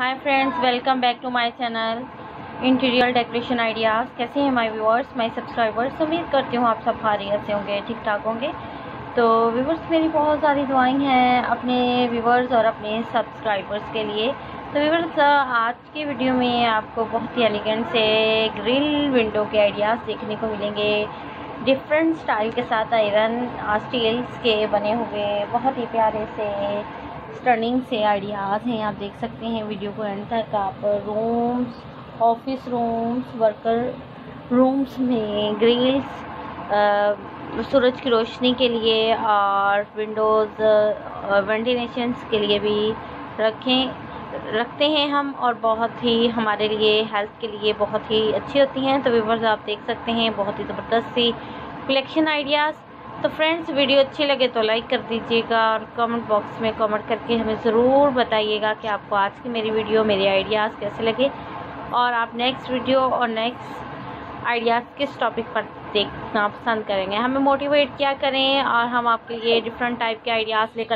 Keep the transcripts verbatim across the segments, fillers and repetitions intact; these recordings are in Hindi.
Hi friends, welcome back to my channel interior decoration ideas. कैसे हैं माय व्यूअर्स, माय सब्सक्राइबर्स। उम्मीद करती हूँ आप सब खैरियत से होंगे, ठीक ठाक होंगे। तो व्यूअर्स, मेरी बहुत सारी दुआएं हैं अपने व्यूअर्स और अपने सब्सक्राइबर्स के लिए। तो व्यूअर्स, आज की वीडियो में आपको बहुत ही एलिगेंट से ग्रिल विंडो के आइडियाज़ देखने को मिलेंगे। डिफरेंट स्टाइल के साथ आयरन स्टील्स के बने हुए बहुत ही प्यारे से स्टर्निंग से आइडियाज़ हैं। आप देख सकते हैं वीडियो को एंड तक। आप rooms, office rooms, worker rooms में ग्रिल्स, सूरज की रोशनी के लिए और विंडोज़ वेंटिलेशंस के लिए भी रखें रखते हैं हम, और बहुत ही हमारे लिए हेल्थ के लिए बहुत ही अच्छी होती हैं। तो व्यूअर्स, आप देख सकते हैं बहुत ही ज़बरदस्त सी कलेक्शन आइडियाज़। तो फ्रेंड्स, वीडियो अच्छी लगे तो लाइक कर दीजिएगा और कमेंट बॉक्स में कमेंट करके हमें ज़रूर बताइएगा कि आपको आज की मेरी वीडियो, मेरे आइडियाज़ कैसे लगे, और आप नेक्स्ट वीडियो और नेक्स्ट आइडियाज़ किस टॉपिक पर देखना पसंद करेंगे। हमें मोटिवेट क्या करें और हम आपके लिए डिफरेंट टाइप के आइडियाज़ लेकर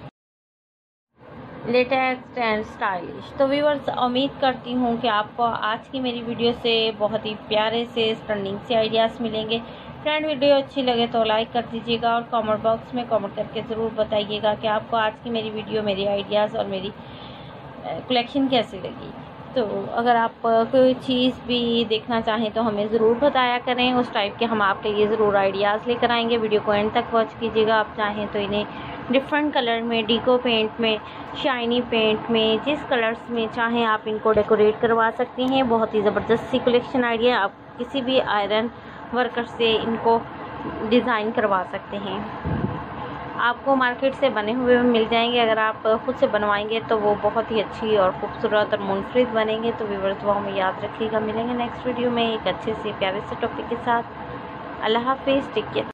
लेटेस्ट एंड स्टाइलिश। तो व्यूअर्स, उम्मीद करती हूँ कि आपको आज की मेरी वीडियो से बहुत ही प्यारे से स्टर्निंग से आइडियाज़ मिलेंगे। फ्रेंड, वीडियो अच्छी लगे तो लाइक कर दीजिएगा और कमेंट बॉक्स में कमेंट करके ज़रूर बताइएगा कि आपको आज की मेरी वीडियो, मेरी आइडियाज़ और मेरी कलेक्शन कैसी लगी। तो अगर आप कोई चीज़ भी देखना चाहें तो हमें ज़रूर बताया करें, उस टाइप के हम आपके लिए ज़रूर आइडियाज़ लेकर आएंगे। वीडियो को एंड तक वॉच कीजिएगा। आप चाहें तो इन्हें डिफरेंट कलर में, डीको पेंट में, शाइनी पेंट में, जिस कलर्स में चाहें आप इनको डेकोरेट करवा सकती हैं। बहुत ही ज़बरदस्त सी कलेक्शन आइडिया। आप किसी भी आयरन वर्कर से इनको डिज़ाइन करवा सकते हैं। आपको मार्केट से बने हुए मिल जाएंगे। अगर आप खुद से बनवाएंगे तो वो बहुत ही अच्छी और खूबसूरत और मुनफरिद बनेंगे। तो व्यूअर्स, वो हमें याद रखिएगा। मिलेंगे नेक्स्ट वीडियो में एक अच्छे से प्यारे से टॉपिक के साथ। अल्लाह हाफिज़, टेक केयर।